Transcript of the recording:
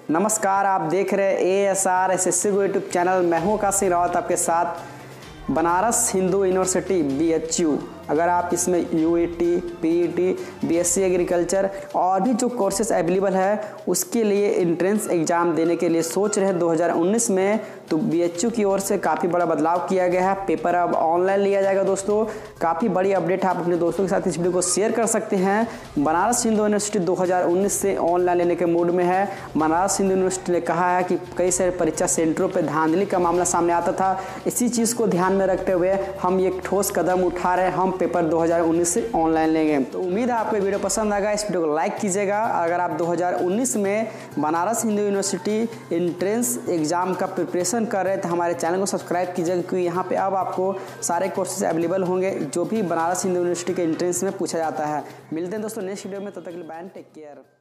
नमस्कार, आप देख रहे हैं ASR SSC को यूट्यूब चैनल। मैं हूं काशी रावत आपके साथ। बनारस हिंदू यूनिवर्सिटी BHU, अगर आप इसमें UET, PET, BSc एग्रीकल्चर और भी जो कोर्सेज अवेलेबल है उसके लिए एंट्रेंस एग्ज़ाम देने के लिए सोच रहे हैं 2019 में, तो BHU की ओर से काफ़ी बड़ा बदलाव किया गया है। पेपर अब ऑनलाइन लिया जाएगा दोस्तों। काफ़ी बड़ी अपडेट है, आप अपने दोस्तों के साथ इस वीडियो को शेयर कर सकते हैं। बनारस हिंदू यूनिवर्सिटी 2019 से ऑनलाइन लेने के मूड में है। बनारस हिंदू यूनिवर्सिटी ने कहा है कि कई सारे परीक्षा सेंटरों पर धांधली का मामला सामने आता था। इसी चीज़ को ध्यान में रखते हुए हम एक ठोस कदम उठा रहे हैं। हम पेपर 2019 से ऑनलाइन लेंगे। तो उम्मीद है आपको वीडियो पसंद आएगा। इस वीडियो को लाइक कीजिएगा। अगर आप 2019 में Banaras Hindu university entrance exam का प्रिपरेशन कर रहे हैं तो हमारे चैनल को सब्सक्राइब कीजिएगा, क्योंकि यहाँ पे अब आपको सारे कोर्सेज अवेलेबल होंगे जो भी बनारस हिंदू यूनिवर्सिटी के एंट्रेंस में पूछा जाता है। मिलते हैं दोस्तों नेक्स्ट वीडियो में, तब तक के लिए बाय एंड टेक केयर।